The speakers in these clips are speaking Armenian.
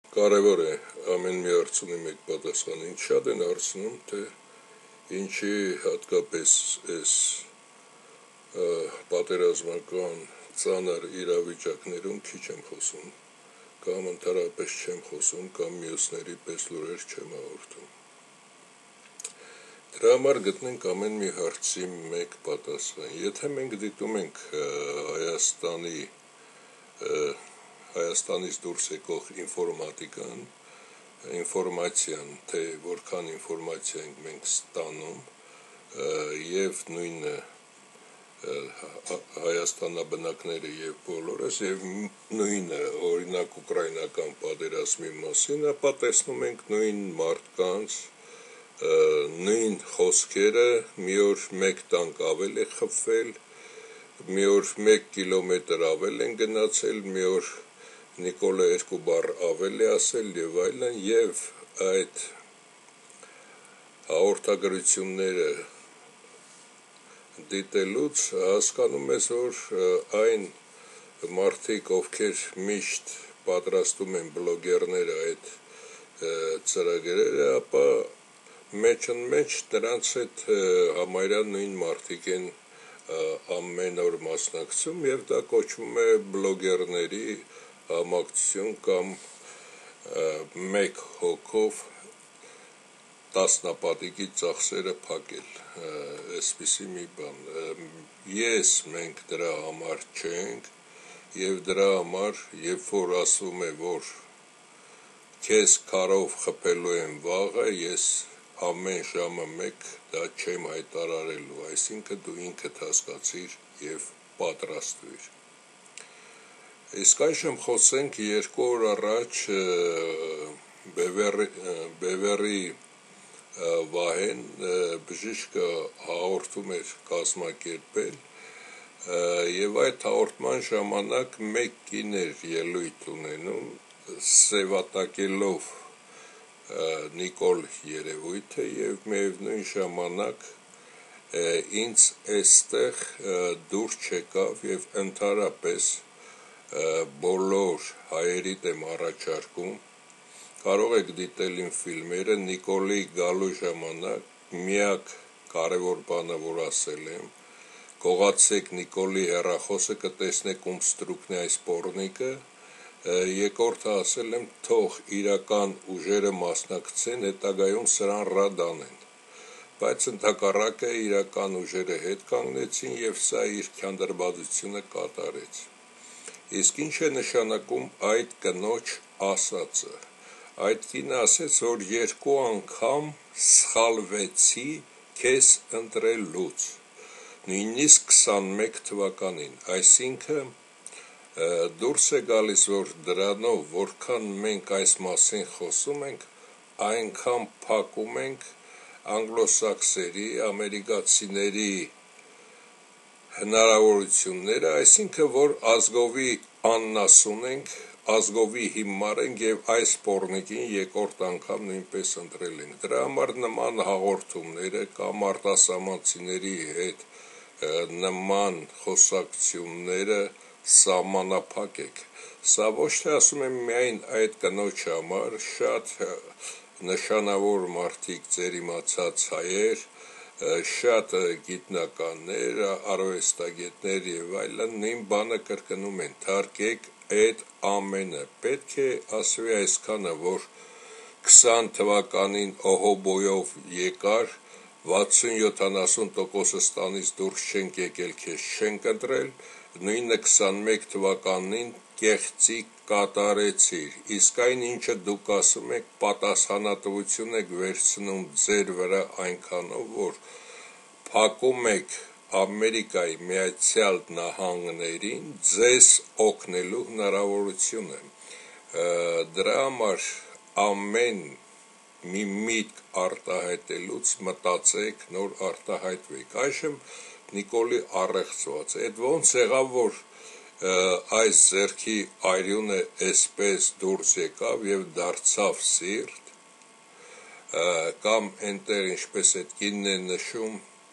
Կարևոր է ամեն մի հարցունի մեկ պատասխան, ինձ շատ են հարցնում, թե ինչի հատկապես այս պատերազմական ծանր իրավիճակներում քիչ եմ խոսում, կամ ընդհանրապես չեմ խոսում, կամ մյուսների պես լուրեր չեմ հաղորդում։ Դրա համար գտնենք ամեն մի հարցի մեկ պատասխան։ Եթե մենք դիտում ենք Հայաստանից դուրս եկող ինֆորմատիկան, ինֆորմացիան, թե որքան ինֆորմացիա ենք մենք ստանում, և նույնը Հայաստանաբնակները և բոլորս, և նույնը օրինակ ուկրաինական պատերազմի մասին, ապա տեսնում ենք նույն մարդկանց, նույն խոսքերը, մի օր մեկ տանկ ավել է խփվել, մի օր 1 կիլոմետր ավել են գնացել, մի օր Նիկոլը 2 բառ ավել է ասել և այլն, և այդ հաղորդագրությունները դիտելուց հասկանում ես, որ այն մարդիկ, ովքեր միշտ պատրաստում են բլոգերները այդ ծրագրերը, ապա մեջնմեջ նրանց հետ համարյա նույն մարդիկ են ամեն օր մասնակցում, և դա կոչվում է բլոգերների համակցություն կամ մեկ հոգով տասնապատիկի ծախսերը փակել, այսպիսի մի բան, մենք դրա համար չենք, և դրա համար, երբ որ ասվում է, որ քեզ քարով խփելու են վաղը, ես ամեն ժամը մեկ դա չեմ հայտարարելու, այսինքն դու ինքդ հասկացիր և պատրաստվիր։ Իսկ այժմ խոսենք 2 օր առաջ Բևեռի Վահեն բժիշկը հաղորդում էր կազմակերպել, և այդ հաղորդման ժամանակ մեկ կին էր ելույթ ունենում, սևատակելով Նիկոլ երևույթը, և միևնույն ժամանակ ինձ էստեղ դուր չեկավ և ընդհանրապես բոլոր հայերիդ եմ առաջարկում, կարող եք դիտել իմ ֆիլմերը, Նիկոլի գալու ժամանակ միակ կարևոր բանը, որ ասել եմ, կողացեք Նիկոլի հեռախոսը, կտեսնեք ում ստրուկն է այս պոռնիկը, երկրորդը ասել եմ, թող իրական ուժերը մասնակցեն, հետագայում սրան ռադ անեն, բայց ընդհակառակը իրական ուժերը հետ կանգնեցին և սա իր քանդրբազությունը կատարեց։ Իսկ ինչ է նշանակում այդ կնոջ ասածը։ Այդ կինը ասեց, որ 2 անգամ սխալվեցի քեզ ընտրելուց, նույնիսկ 21 թվականին, այսինքն դուրս է գալիս, որ դրանով, որքան մենք այս մասին խոսում ենք, այնքան փակում ենք անգլոսաքսերի, ամերիկացիների հնարավորությունները, այսինքն, որ ազգովի աննասուն ենք, ազգովի հիմար ենք և այս պոռնիկին 2-րդ անգամ նույնպես ընտրել ենք։ Դրա համար նման հաղորդումները կամ արտասահմանցիների հետ նման խոսակցությունները սահմանափակեք։ Սա ոչ թե ասում եմ միայն այդ կնոջ համար, շատ նշանավոր մարդիկ, ձեր իմացած հայեր, շատ գիտնականներ, արվեստագետներ և այլն նույն բանը կրկնում են, թարգեք այդ ամենը, պետք է ասվի այսքանը, որ 20 թվականին օհոբոյով եկար, 60-70% ստանից դուրս չենք եկել, քեզ չենք ընտրել, նույնը 21 թվականին կեղծիք կատարեցիր, իսկ այն ինչը դուք ասում եք, պատասխանատվություն եք վերցնում ձեր վրա այնքանով, որ փակում եք Ամերիկայի Միացյալ Նահանգներին ձեզ օգնելու հնարավորությունը։ Դրա համար ամեն մի միտք արտահայտելուց մտածեք, նոր արտահայտվեք։ Այժմ Նիկոլի առեղծված, այդ ոնց եղավ, որ այս ձեռքի այրյունը այսպես դուրս եկավ և դարձավ սիրտ, կամ այնտեղ ինչպես այդ կինն է նշում,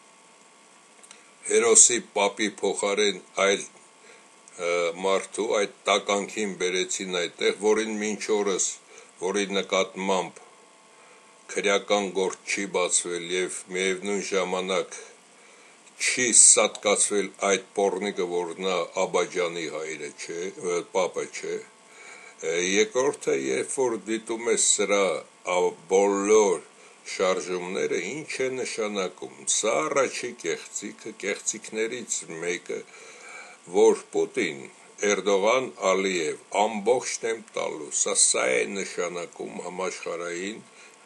հերոսի պապի փոխարեն այլ մարդու այդ տականքին բերեցին այդտեղ, որին մինչ օրս որի նկատմամբ քրեական գործ չի բացվել եւ միևնույն ժամանակ չի սատկացվել այդ պոռնիկը, որ նա Աբաջանի հայրը չէ, պապը չէ։ Երկրորդը, երբ որ դիտում ես սրա բոլոր շարժումները, ինչ է նշանակում։ Սա առաջի կեղծիքը, կեղծիքներից մեկը, որ Պուտին, Էրդողան, Ալիև ամբողջն եմ տալու, սա է նշանակում համաշխարհային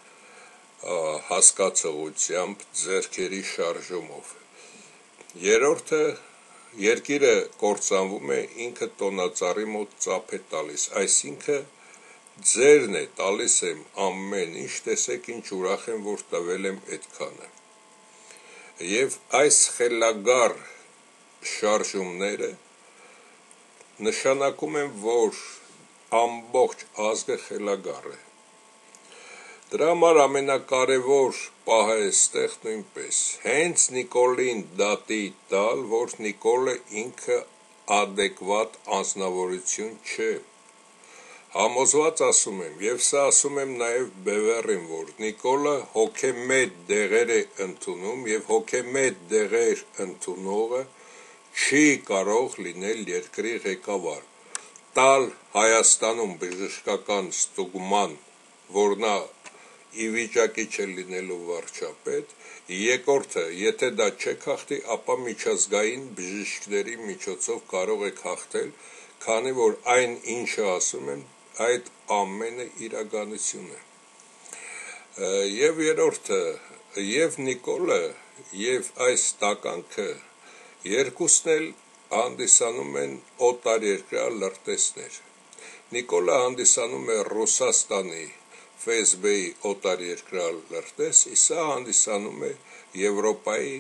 հասկացողությամբ ձեռքերի շարժումով։ Երրորդը, երկիրը կործանվում է, ինքը տոնածառի մոտ ծափ է տալիս, այսինքն ձերն է, տալիս եմ ամեն ինչ, տեսեք ինչ ուրախ եմ, որ տվել եմ այդքանը։ Եվ այս խելագար շարժումները նշանակում են, որ ամբողջ ազգը խելագար է։ Դրա համար ամենակարևոր պահը այստեղ նույնպես հենց Նիկոլին դատի տալ, որ Նիկոլը ինքը adekvat անձնավորություն չէ։ Համոզված ասում եմ, եւ սա ասում եմ նաեւ Բևեռին, որ Նիկոլը հոգեմետ դեղեր է ընդունում եւ հոգեմետ դեղեր ընդունողը չի կարող լինել երկրի ղեկավար, տալ Հայաստանում բժշկական ստուգման, որ նա ի վիճակի չէ լինելու վարչապետ, երկրորդը, եթե դա չեք հաղթի, ապա միջազգային բժիշկների միջոցով կարող եք հաղթել, քանի որ այն ինչը ասում են, այդ ամենը իրականություն է։ Եվ երրորդը, եւ Նիկոլը, եւ այս տականքը երկուսն էլ հանդիսանում են օտարերկրյա լրտեսներ։ Նիկոլը հանդիսանում է Ռուսաստանի ՖՍԲ-ի օտարերկրյա լրտես, սա հանդիսանում է Եվրոպայի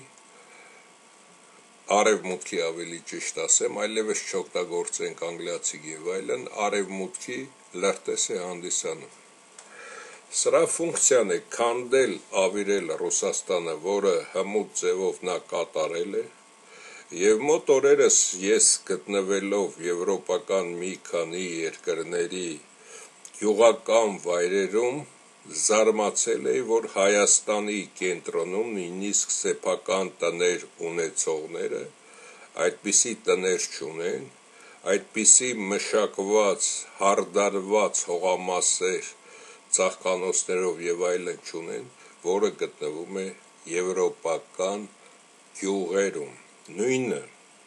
արևմուտքի, ավելի ճիշտ ասեմ, այլևս չօգտագործենք անգլիացի եւ այլն, արևմուտքի լրտես է հանդիսանում։ Սրա ֆունկցիան է քանդել, ավիրել Ռուսաստանը, որը հմուտ ձևով նա կատարել է, եւ մոտ օրերս ես գտնվելով եվրոպական մի քանի երկրների գյուղական վայրերում զարմացել էի, որ Հայաստանի կենտրոնում նույնիսկ սեփական տներ ունեցողները այդպիսի տներ չունեն, այդպիսի մշակված, հարդարված հողամասեր ծաղկանոցներով եւ այլն չունեն, որը գտնվում է եվրոպական գյուղերում։ Նույնը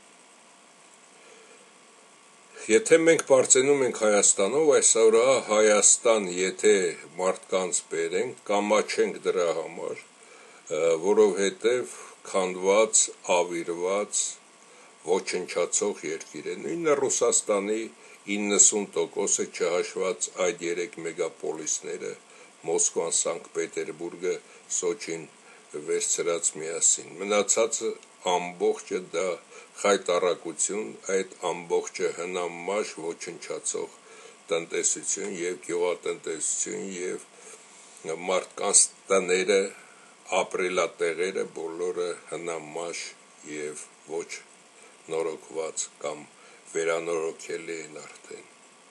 Եթե մենք բարձենում ենք Հայաստանով, այսօր Հայաստան, եթե մարդկանց բերենք, կամաչենք դրա համար, որովհետև քանդված, ավիրված, ոչնչացող երկիր է։ Նույնը Ռուսաստանի 90%-ը չհաշված այդ 3 մեգապոլիսները, Մոսկվան, Սանկտ Պետերբուրգը, Սոչին վերցրած միասին։ Մնացածը ամբողջը դա խայտառակություն, այդ ամբողջը հնամաշ ոչնչացող տնտեսություն եւ գյուղատնտեսություն եւ մարդկանց տները, ապրելատեղերը բոլորը հնամաշ եւ ոչ նորոգված կամ վերանորոգելի են արդեն։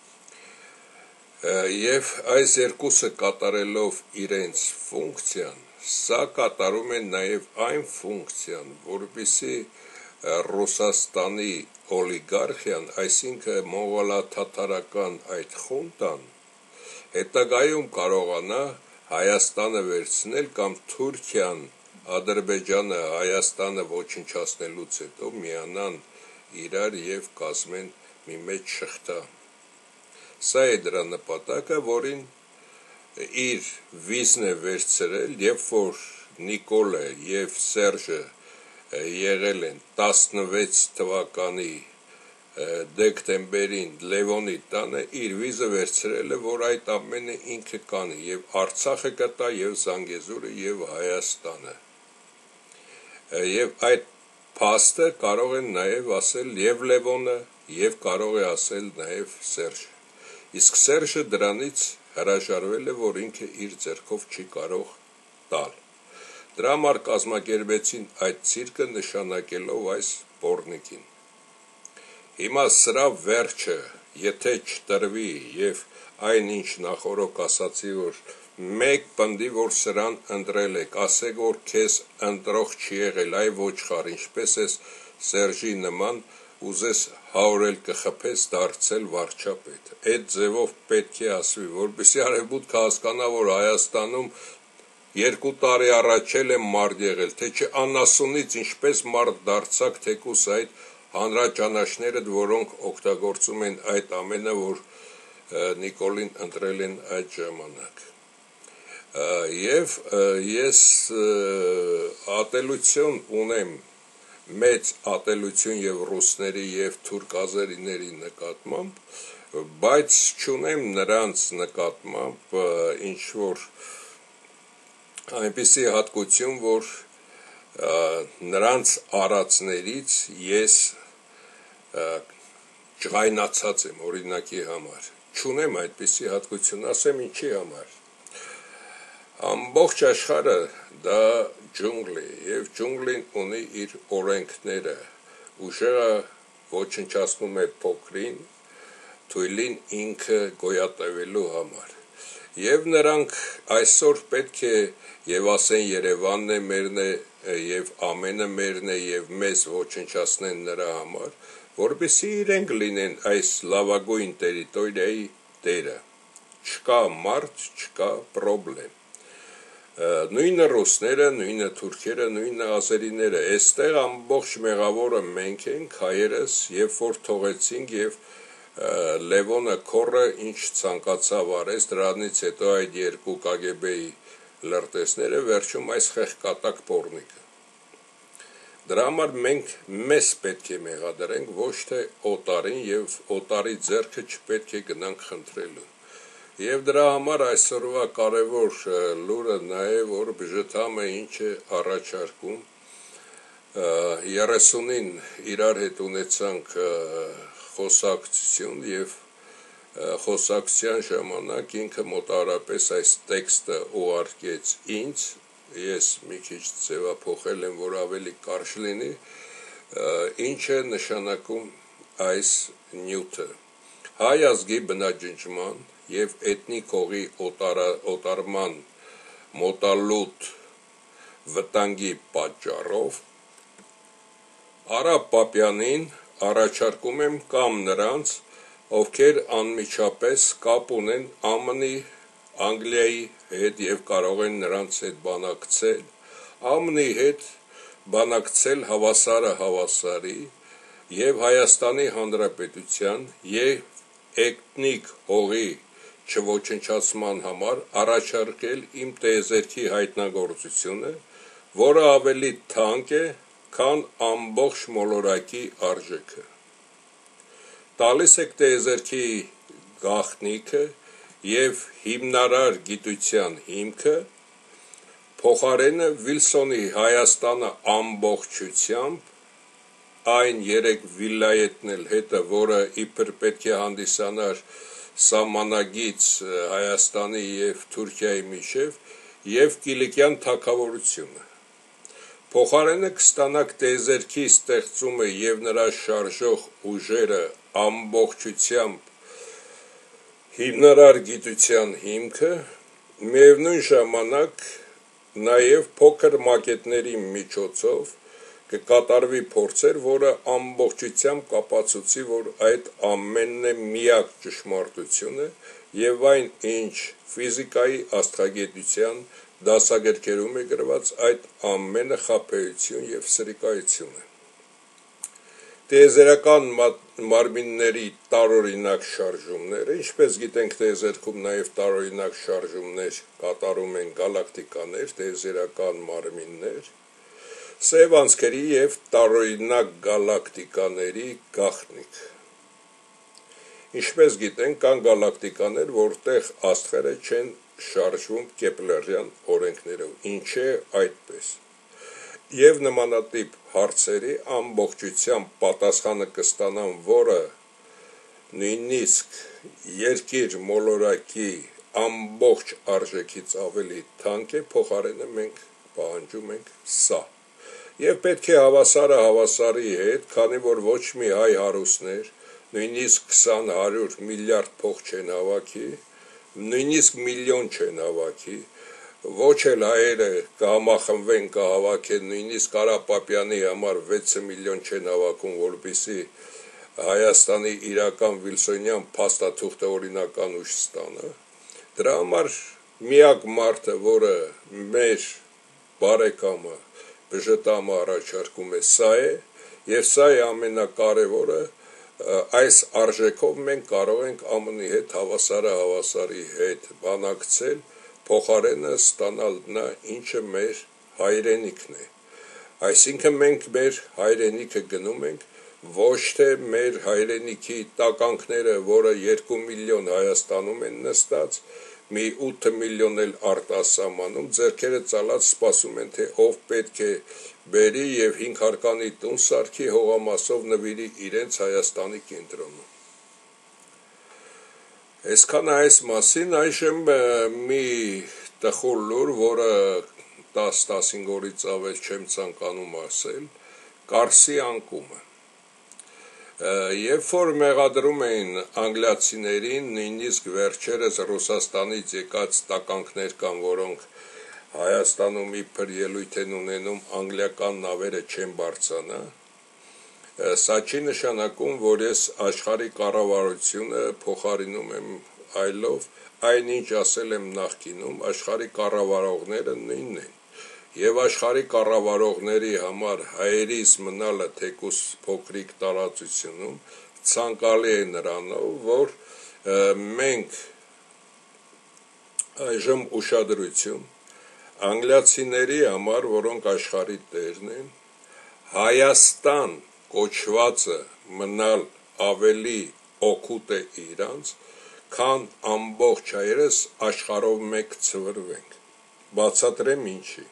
Եվ այս երկուսը կատարելով իրենց ֆունկցիան, սա կատարում է նաև այն ֆունկցիան, որպեսզի Ռուսաստանի օլիգարխիան, այսինքն մոնղոլա-թաթարական այդ խունտան, հետագայում կարողանա Հայաստանը վերցնել կամ Թուրքիան, Ադրբեջանը Հայաստանը ոչնչացնելուց հետո միանան իրար եւ կազմեն մի մեծ շղթա։ Սա է դրա նպատակը, որին իր վիզն է վերցրել, երբ որ Նիկոլը եւ Սերժը եղել են 16 թվականի դեկտեմբերին Լևոնի տանը, իր վիզը վերցրել է, որ այդ ամենը ինքը կանի, եւ Արցախը կտա, եւ Զանգեզուրը, եւ Հայաստանը։ Եվ այդ փաստը կարող են նաեւ ասել եւ Լևոնը, եւ կարող է ասել նաեւ Սերժը։ Իսկ Սերժը դրանից հրաժարվել է, որ ինքը իր ձեռքով չի կարող տալ։ Դրա համար կազմակերպեցին այդ ցիրկը նշանակելով այս պոռնիկին։ Հիմա սրա վերջը եթե չտրվի եւ այնինչ նախորոք ասացի, որ մեկ պնդի, որ սրան ընտրել եք, ասեք, որ քեզ ընտրող չի եղել, այ ոչխար, ինչպես ես Սերժի նման ուզես 100 էլ կխփես դարձել վարչապետ։ Այդ ձևով պետք է ասվի, որպեսզի արևմուտքը հասկանա, որ Հայաստանում 2 տարի առաջ էլ է մարդ եղել, թե չէ անասունից ինչպես մարդ դարձակ, թեկուս այդ հանրաճանաչները, որոնք օգտագործում են այդ ամենը, որ Նիկոլին ընտրել են այդ ժամանակ։ Եվ ես ատելություն ունեմ, մեծ ատելություն եւ ռուսների եւ թուրք ազերիների նկատմամբ, բայց չունեմ նրանց նկատմամբ ինչ որ այնպիսի հատկություն, որ նրանց արածներից ես ջղայնացած եմ օրինակի համար, չունեմ այդպիսի հատկություն, ասեմ ինչի համար։ Ամբողջ աշխարհը դա ջունգլ է եւ ջունգլին ունի իր օրենքները, ուժերը ոչնչացնում է փոքրին, թույլին ինքը գոյատևելու համար։ Եվ նրանք այսօր պետք է եւ ասեն Երևանն է մերն է եւ ամենը մերն է եւ մեզ ոչնչացնեն նրա համար, որպեսզի իրենք լինեն այս լավագույն տերիտորիայի տերը։ Չկա մարդ, չկա պրոբլեմ։ Նույնը ռուսները, նույնը թուրքերը, նույնը ազերիները, այստեղ ամբողջ մեղավորը մենք ենք, հայերս, երբ որ թողեցինք եւ Լևոնը քորը ինչ ցանկացավ արեց, դրանից հետո այդ 2 KGB-ի լրտեսները վերջում այս խեղկատակ պոռնիկը։ Դրա համար մենք մեզ պետք է մեղադրենք, ոչ թե օտարին եւ օտարի ձեռքը չպետք է գնանք խնդրելու։ Եվ դրա համար այսօրվա կարևոր լուրը նա է, որ բժտամը ինչ է առաջարկում 30-ին իրար հետ ունեցանք խոսակցություն եւ խոսակցության ժամանակ ինքը մոտարապես այս տեքստը ուղարկեց ինձ, ես մի քիչ ձևափոխել եմ, որ ավելի կարճ լինի, ինչ է նշանակում այս նյութը։ Հայ ազգի բնաջնջման եւ էթնիկ հողի օտարման մոտալուտ վտանգի պատճառով Արա Պապյանին առաջարկում եմ կամ նրանց, ովքեր անմիջապես կապ ունեն ԱՄՆ-ի, Անգլիայի հետ եւ կարող են նրանց հետ բանակցել, ԱՄՆ-ի հետ բանակցել հավասարը հավասարի եւ Հայաստանի Հանրապետության եւ էթնիկ հողի չոչնչացման համար առաջարկել իմ տիեզերքի հայտնագործությունը, որը ավելի թանկ է, քան ամբողջ մոլորակի արժեքը։ Տալիս եք տիեզերքի գաղտնիքը եւ հիմնարար գիտության հիմքը, փոխարենը Վիլսոնի Հայաստանը ամբողջությամբ այն 3 վիլայետն էլ հետը, որը իբր պետք է հանդիսանար սահմանագից Հայաստանի եւ Թուրքիայի միջև եւ Կիլիկյան թագավորությունը։ Փոխարենը կստանաք տիեզերքի ստեղծումը եւ նրա շարժող ուժերը ամբողջությամբ հիմնարար գիտության հիմքը, միևնույն ժամանակ նաեւ փոքր մակետների միջոցով կկատարվի փորձեր, որը ամբողջությամբ կապացուցի, որ այդ ամենն է միակ ճշմարտությունը եւ այն ինչ ֆիզիկայի աստղագիտության դասագրքերում է գրված, այդ ամենը խաբեություն եւ սրիկայություն է։ Տիեզերական մարմինների տարօրինակ շարժումները, ինչպես գիտենք, տիեզերքում նաեւ տարօրինակ շարժումներ կատարում են գալակտիկաներ, տիեզերական մարմիններ, սև անցքերի եւ տարօրինակ գալակտիկաների գաղտնիք։ Ինչպես գիտենք, կան գալակտիկաներ, որտեղ աստղերը չեն շարժվում կեպլերյան օրենքներով, ինչ է այդպես։ Եվ նմանատիպ հարցերի ամբողջությամբ պատասխանը կստանան, որը նույնիսկ երկիր մոլորակի ամբողջ արժեքից ավելի թանկ է, փոխարենը մենք պահանջում ենք սա։ Եվ պետք է հավասարը հավասարի հետ, քանի որ ոչ մի հայ հարուստներ, նույնիսկ 20-100 միլիարդ փող չեն հավաքի, նույնիսկ միլիոն չեն հավաքի, ոչ էլ հայերը կհամախմբվեն, կհավաքեն, նույնիսկ Արա Պապյանի համար 6 միլիոն չեն հավաքում, որպեսզի Հայաստանի իրական Վիլսոնյան փաստաթուղթը օրինական ուժ ստանա։ Դրա համար միակ մարդը, որը մեր բարեկամը բժտամը առաջարկում է, սա է, եւ սա է ամենակարևորը, այս արժեքով մենք կարող ենք ԱՄՆ-ի հետ հավասարի հետ բանակցել, փոխարենը ստանալ նա, ինչը մեր հայրենիքն է։ Այսինքն մենք մեր հայրենիքը գնում ենք, ոչ թե մեր հայրենիքի տականքները, որը 2 միլիոն Հայաստանում են նստած, մի 8 միլիոն էլ արտասահմանում, ձեռքերը ծալած սպասում են, թե ով պետք է բերի եւ 5 հարկանի տուն սարքի, հողամասով նվիրի իրենց Հայաստանի կենտրոնում։ Այսքան այս մասին, այժմ մի տխուր լուր, որը 10-15 օրից ավել չեմ ցանկանում ասել, Կարսի անկումը։ Երբ որ մեղադրում էին անգլիացիներին, նույնիսկ վերջերս Ռուսաստանից եկած տականքներ կան, որոնք Հայաստանում իբր ելույթ են ունենում, անգլիական նավերը չեն բարձրանա, սա չի նշանակում, որ ես աշխարհի կառավարությունը փոխարինում եմ այլով, այնինչ ասել եմ նախկինում, աշխարհի կառավարողները նույնն են, եւ աշխարհի կառավարողների համար հայերիս մնալը թեկուս փոքրիկ տարածությունում ցանկալի է նրանով, որ մենք այժմ ուշադրություն անգլիացիների համար, որոնք աշխարհի տերն են, Հայաստան կոչվածը մնալ ավելի օգուտ է իրանց, քան ամբողջ հայերս աշխարհով մեկ ցվրվենք։ Բացատրեմ ինչի։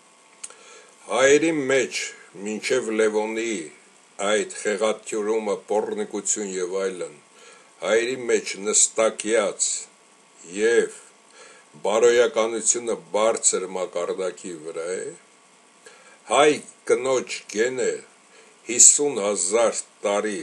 Հայերի մեջ մինչև Լևոնի այդ խեղաթյուրումը, պոռնիկություն եւ այլն, հայերի մեջ նստակյաց եւ բարոյականությունը բարձր մակարդակի վրա է, հայ կնոջ գենը 50,000 տարի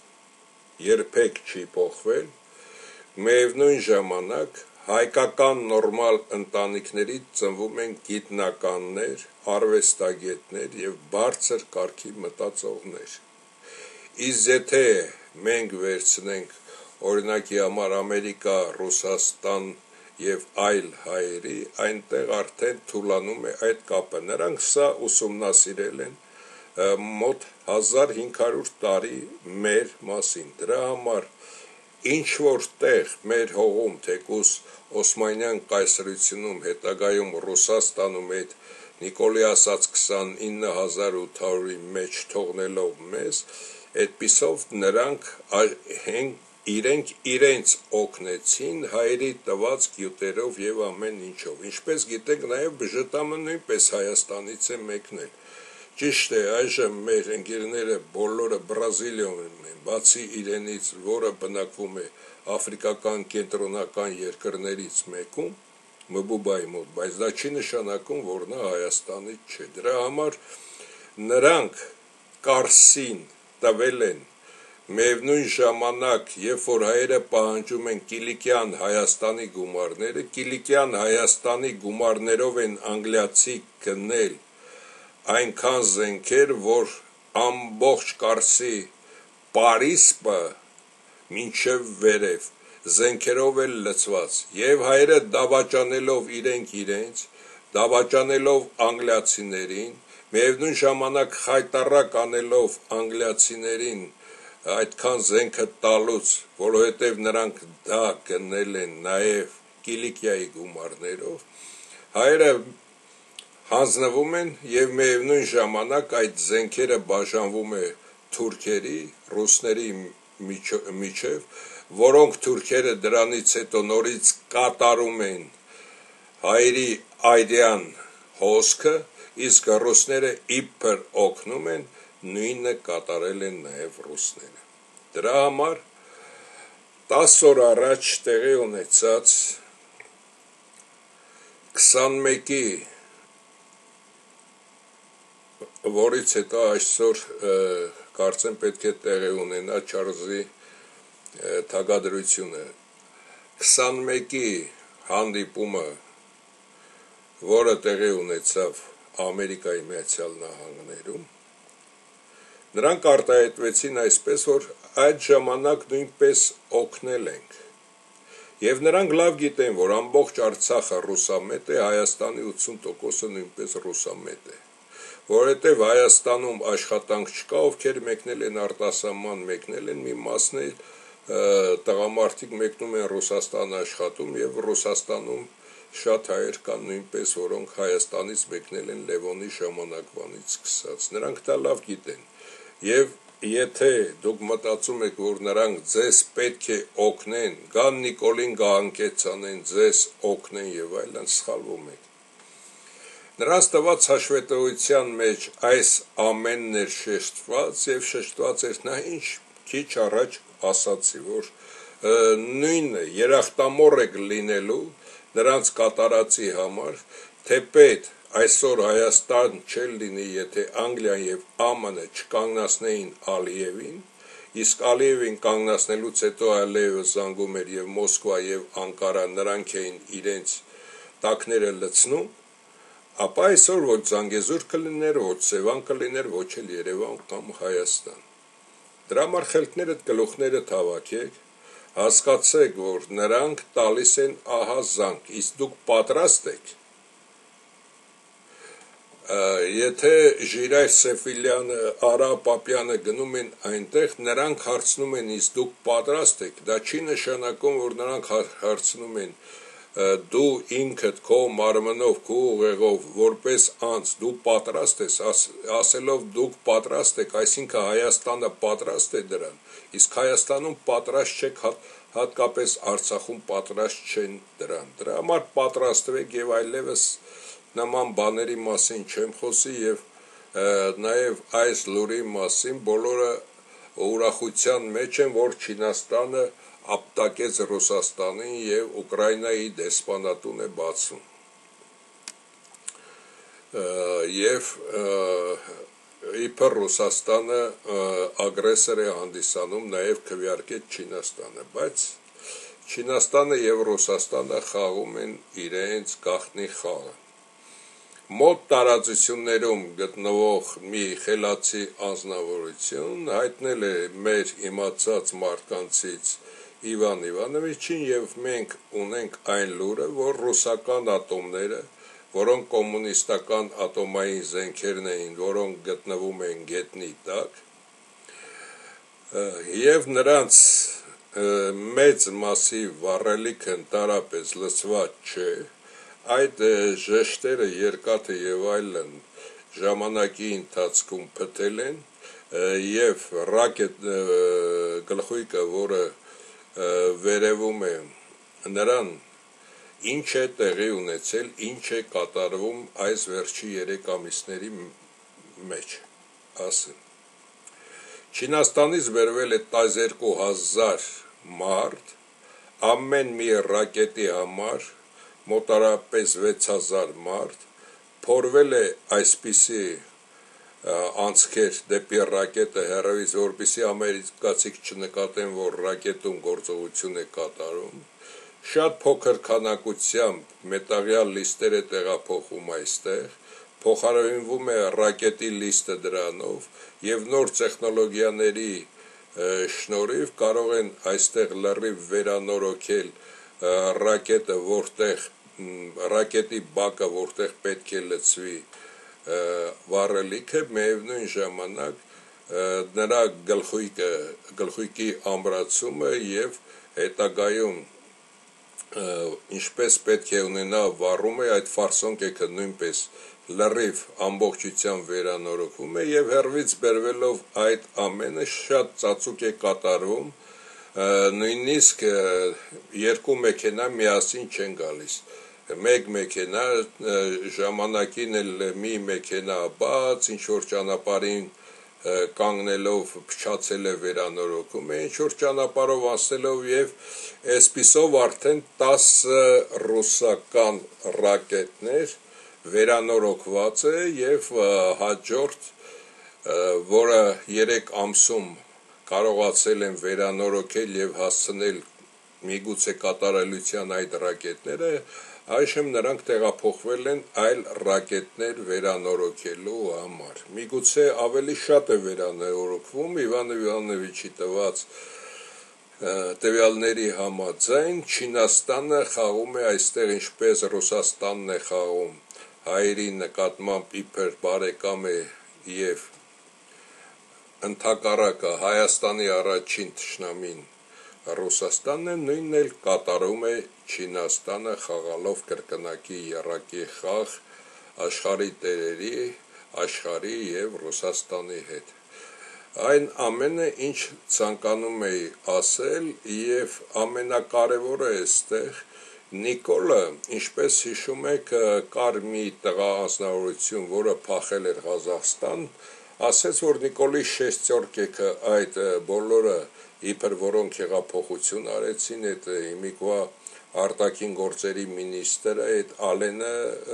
երբեք չի փոխվել, միևնույն ժամանակ հայկական նորմալ ընտանիքներից ծնվում են գիտնականներ, արվեստագետներ եւ բարձր կարգի մտածողներ։ Իսկ եթե մենք վերցնենք օրինակի համար Ամերիկա, Ռուսաստան եւ այլ հայերի, այնտեղ արդեն թուլանում է այդ կապը։ Նրանք սա ուսումնասիրել են մոտ 1500 տարի մեր մասին։ Դրա համար ինչ որտեղ մեր հողում, թեկուս Օսմանյան կայսրությունում, հետագայում Ռուսաստանում այդ Նիկոլի ասած 29800-ի մեջ թողնելով մեզ, այդպիսով նրանք իրենք իրենց օգնեցին հայերի տված գյուտերով եւ ամեն ինչով։ Ինչպես գիտեք, նաեւ բժտամը նույնպես Հայաստանից է մեկնել։ Ճիշտ է, այժմ մեր ընկերները բոլորը Բրազիլիայում են, բացի իրենից, որը բնակվում է աֆրիկական կենտրոնական երկրներից մեկում, Մբուբայի մոտ, բայց դա չի նշանակում, որ նա Հայաստանից չէ։ Դրա համար նրանք Կարսին տվել են միևնույն ժամանակ, երբ որ հայերը պահանջում են Կիլիկյան Հայաստանի գումարները, Կիլիկյան Հայաստանի գումարներով են անգլիացի գնել այնքան զենքեր, որ ամբողջ Կարսի Պարիսպը մինչև վերև զենքերով էլ լցված, եւ հայերը դավաճանելով իրենց, դավաճանելով անգլիացիներին, միևնույն ժամանակ խայտառակ անելով անգլիացիներին այդքան զենքը տալուց, որովհետև նրանք դա գնել են նաեւ Կիլիկիայի գումարներով, հայերը հանձնվում են եւ միևնույն ժամանակ այդ զենքերը բաժանվում է թուրքերի, ռուսների միջև, որոնք թուրքերը դրանից հետո նորից կատարում են հայերի այդյան հոսքը, իսկ ռուսները իբր օգնում են, նույնը կատարել են նաեւ ռուսները։ Դրա համար 10 օր առաջ տեղի ունեցած 21-ի որից հետո այսօր կարծեմ պետք է տեղի ունենա Չարլզի թագադրությունը 21-ի հանդիպումը, որը տեղի ունեցավ Ամերիկայի Միացյալ Նահանգներում, նրանք արտահայտվեցին այսպես, որ այդ ժամանակ նույնպես օգնել ենք, եւ նրանք լավ գիտեն, որ ամբողջ Արցախը ռուսամետ է, Հայաստանի 80%-ը նույնպես ռուսամետ է, որովհետեւ Հայաստանում աշխատանք չկա, ովքեր մեկնել են արտասահման, մեկնել են, մի մասն է տղամարդիկ մեկնում են Ռուսաստան աշխատում եւ Ռուսաստանում շատ հայեր կան նույնպես, որոնք Հայաստանից մեկնել են Լևոնի ժամանակվանից սկսած, նրանք դա լավ գիտեն եւ եթե դուք մտածում եք, որ նրանք ձեզ պետք է օգնեն, գան Նիկոլին գահանքեցանեն, ձեզ օգնեն եւ այլն, սխալվում եք։ Նրանց տված հաշվետվության մեջ այս ամենն էր շեշտված եւ շեշտված էր նա ինչ քիչ առաջ ասացի, որ նույնը երախտամոռ եք լինելու նրանց կատարածի համար, թեպետ այսօր Հայաստան չել լինի, եթե Անգլիան եւ ԱՄՆ չկանգնացնեին Ալիևին, իսկ Ալիևին կանգնացնելուց հետո Ալիևը զանգում էր եւ Մոսկվա եւ Անկարա նրանք էին իրենց տակները լցնում, ապա այսօր ոչ Զանգեզուր կլիներ, ոչ Սևան կլիներ, ոչ էլ Երևան կամ Հայաստան։ Դրա համար խելքներդ գլուխներդ հավաքեք, հասկացեք, որ նրանք տալիս են ահա զանգ, իսկ դուք պատրաստ եք։ Եթե Ժիրայր Սեֆիլյանը, Արա Պապյանը գնում են այնտեղ, նրանք հարցնում են, իսկ դուք պատրաստ եք, դա չի նշանակում, որ նրանք հարցնում են դու ինքդ քո մարմնով, քո ուղեղով, որպես անձ, դու պատրաստ ես, ասելով դուք պատրաստ եք, այսինքն Հայաստանը պատրաստ է դրան, իսկ Հայաստանում պատրաստ չեք, հատկապես Արցախում պատրաստ չեն դրան, դրա համար պատրաստվեք եւ այլևս նման բաների մասին չեմ խոսի եւ նաեւ այս լուրի մասին բոլորը ուրախության մեջ են, որ Չինաստանը ապտակեց Ռուսաստանին եւ Ուկրաինայի դեսպանատուն է բացում եւ իբր Ռուսաստանը ագրեսոր է հանդիսանում նաեւ քվեարկեց Չինաստանը, բայց Չինաստանը եւ Ռուսաստանը խաղում են իրենց գաղտնի խաղը մոտ տարածություններում գտնվող մի խելացի անձնավորություն հայտնել է մեր իմացած մարդկանցից Իվան Իվանովիչին եւ մենք ունենք այն լուրը, որ ռուսական ատոմները, որոնք կոմունիստական ատոմային զենքերն էին, որոնք գտնվում են գետնի տակ, եւ նրանց մեծ մասի վառելիքը ընդհանրապես լցված չէ, այդ ժեշտերը, երկաթը եւ այլն ժամանակի ընթացքում փտել են եւ ռակետ գլխույկը, որը վերևում է նրան ինչ է տեղի ունեցել, ինչ է կատարվում այս վերջի 3 ամիսների մեջ, ասեմ։ Չինաստանից վերվել է 12000 մարդ, ամեն մի ռակետի համար մոտարապես 6000 մարդ, փորվել է այսպիսի անցքեր դեպի ռակետը հեռավից, որպեսզի ամերիկացիք չնկատեն, որ ռակետում գործողություն է կատարում, շատ փոքր քանակությամբ մետաղյալ լիստեր է տեղափոխում այստեղ, փոխարինվում է ռակետի լիստը դրանով եւ նոր տեխնոլոգիաների շնորհիվ կարող են այստեղ լրիվ վերանորոգել ռակետը, որտեղ ռակետի բակը, որտեղ պետք է լցվի վառելիքը, միևնույն ժամանակ նրա գլխույկի ամրացումը եւ հետագայում ինչպես պետք է ունենա վառումը, այդ ֆարսոնկեքը նույնպես լրիվ ամբողջությամբ վերանորոգվում է եւ հեռվից բերվելով այդ ամենը շատ ծածուկ է կատարվում, նույնիսկ 2 մեքենա միասին չեն գալիս, մեկ մեքենա ժամանակին էլ մի մեքենա բաց, ինչ որ ճանապարհին կանգնելով փչացել է վերանորոգում է, ինչ որ ճանապարհով անցնելով եւ այսպիսով արդեն 10 ռուսական ռակետներ վերանորոգված է եւ հաջորդ, որը 3 ամսում կարողացել են վերանորոգել եւ հասցնել միգուցե կատարելության այդ ռակետները, այժմ նրանք տեղափոխվել են այլ ռակետներ վերանորոգելու համար։ Միգուցե ավելի շատ է վերանորոգվում Իվան Իվանովիչի տված տվյալների համաձայն Չինաստանը խաղում է այստեղ ինչպես Ռուսաստանն է խաղում հայերի նկատմամբ իբր բարեկամ է եւ ընդհակառակը Հայաստանի առաջին թշնամին Ռուսաստանն է, նույնն էլ կատարում է Չինաստանը խաղալով կրկնակի եռակի խաղ աշխարհի տերերի, աշխարհի եւ Ռուսաստանի հետ։ Այն ամենը, ինչ ցանկանում էի ասել եւ ամենակարևորը այստեղ Նիկոլը, ինչպես հիշում եք, կար մի տղա անձնավորություն, որը փախել էր Ղազախստան, ասեց, որ Նիկոլի շեստյորկեքը այդ բոլորը իբր որոնք հեղափոխություն արեցին, այդ հիմիկվա արտաքին գործերի մինիստրը, այդ Ալենը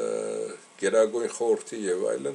Գերագույն խորհրդի եւ այլն,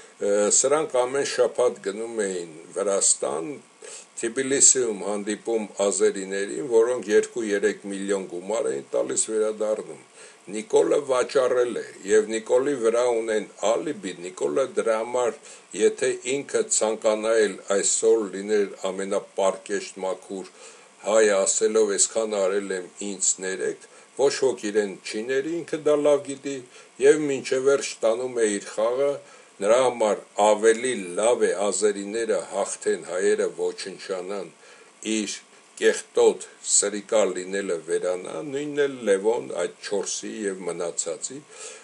սրանք ամեն շաբաթ գնում էին Վրաստան, Թբիլիսիում հանդիպում ազերիներին, որոնք 2-3 միլիոն գումար էին տալիս վերադառնում։ Նիկոլը վաճառել է եւ Նիկոլի վրա ունեն ալիբի, Նիկոլը դրա համար, եթե ինքը ցանկանա էլ այսօր լիներ ամենապարկեշտ մաքուր հայ ասելով այսքան արել եմ ինձ ներեք, ոչ ոք իրեն չի ների, ինքը դա լավ գիտի եւ մինչեւ վերջ տանում է իր խաղը, նրա համար ավելի լավ է ազերիները հաղթեն, հայերը ոչնչանան, իր կեղտոտ սրիկա լինելը վերանա, նույնն էլ Լևոն այդ 4-ի եւ մնացածի,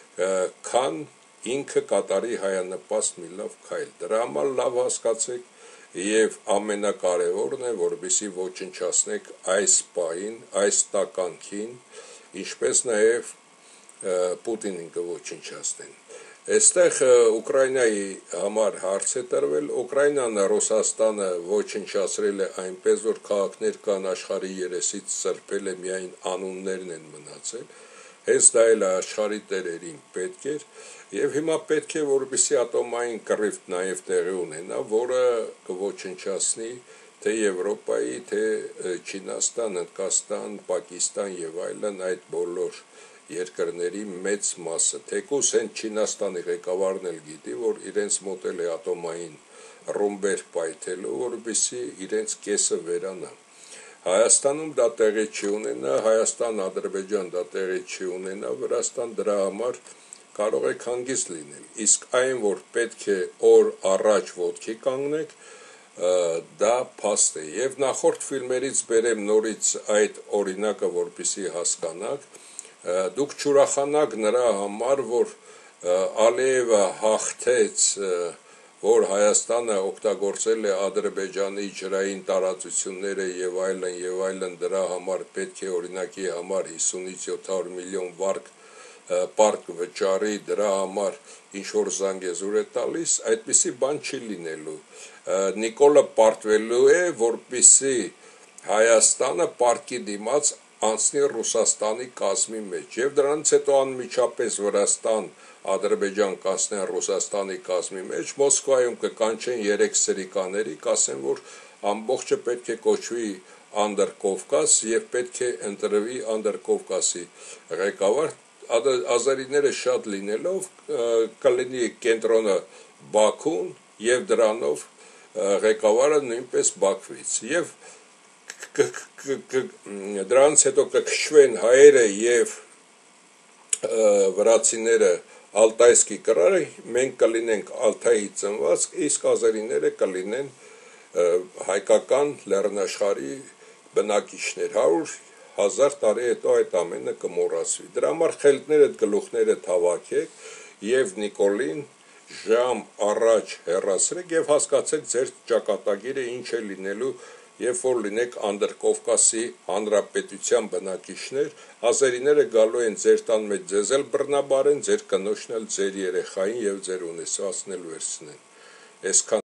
քան ինքը կատարի հայանպաստ մի լավ քայլ։ Դրա համար լավ հասկացեք եւ ամենակարևորն է, որպեսզի ոչնչացնեք այս պահին, այս տականքին, ինչպես նաեւ Պուտինին կոչնչացնեն։ Այստեղ Ուկրաինայի համար հարց է տրվել, Ուկրաինան Ռուսաստանը ոչնչացրել է այնպես, որ քաղաքներ կան աշխարհի երեսից սրբել է, միայն անուններն են մնացել, հենց դա էլ աշխարհի տերերին պետք էր, եւ հիմա պետք է, որպեսզի ատոմային կռիվ նաեւ տեղի ունենա, որը կոչնչացնի թե Եվրոպայի, թե Չինաստան, Հնդկաստան, Պակիստան եւ այլն այդ բոլոր երկրների մեծ մասը, թեկուզ հենց Չինաստանի ղեկավարն էլ գիտի, որ իրենց մոտ էլ է ատոմային ռումբեր պայթելու, որպեսզի իրենց կեսը վերանա։ Հայաստանում դա տեղի չի ունենա, Հայաստան-Ադրբեջան դա տեղի չի ունենա, Վրաստան դրա համար կարող է հանգիստ լինել, իսկ այն, որ պետք է օր առաջ ոտքի կանգնեք, դա փաստ է։ Եվ նախորդ ֆիլմերից բերեմ նորից այդ օրինակը, որպեսզի հասկանաք, դուք չուրախանաք նրա համար, որ Ալիևը հաղթեց, որ Հայաստանը օգտագործել է Ադրբեջանի ջրային տարածությունները եւ այլն, դրա համար պետք է օրինակի համար 50-ից 700 միլիոն վարկ պարկ վճարի, դրա համար ինչ որ զանգեզուր է տալիս, այդպիսի բան չի լինելու։ Նիկոլը պարտվելու է, որպեսզի Հայաստանը պարկի դիմաց անցնի Ռուսաստանի կազմի մեջ եւ դրանից հետո անմիջապես Վրաստան, Ադրբեջան կասնեն Ռուսաստանի կազմի մեջ, Մոսկվայում կկանչեն 3 սրիկաների, կասեն, որ ամբողջը պետք է կոչվի Անդրկովկաս եւ պետք է ընտրվի Անդրկովկասի ղեկավար, ազերիները շատ լինելով կլինի կենտրոնը Բաքուն եւ դրանով ղեկավարը նույնպես Բաքվից եւ դրանից հետո կքշվեն հայերը եւ վրացիները Ալտայսկի կրարը, մենք կլինենք Ալթայի ծնված, իսկ ազերիները կլինեն հայկական լեռնաշխարհի բնակիչներ, 100,000 տարի հետո այդ ամենը կմոռացվի։ Դրա համար խելքներդ գլուխներդ հավաքեք եւ Նիկոլին ժամ առաջ հեռացրեք եւ հասկացեք ձեր ճակատագիրը ինչ է լինելու, երբ որ լինեք Անդրկովկասի հանրապետության բնակիչներ, ազերիները գալու են ձեր տան մեջ ձեզ էլ բռնաբարեն, ձեր կնոջն էլ ձեր երեխային եւ ձեր ունեցածն էլ վերցնեն։ Այսքան